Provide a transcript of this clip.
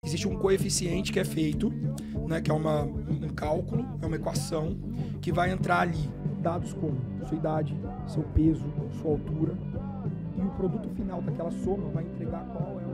existe um coeficiente que é feito, né, que é um cálculo, é uma equação, que vai entrar ali dados como sua idade, seu peso, sua altura, e o produto final daquela soma vai entregar qual é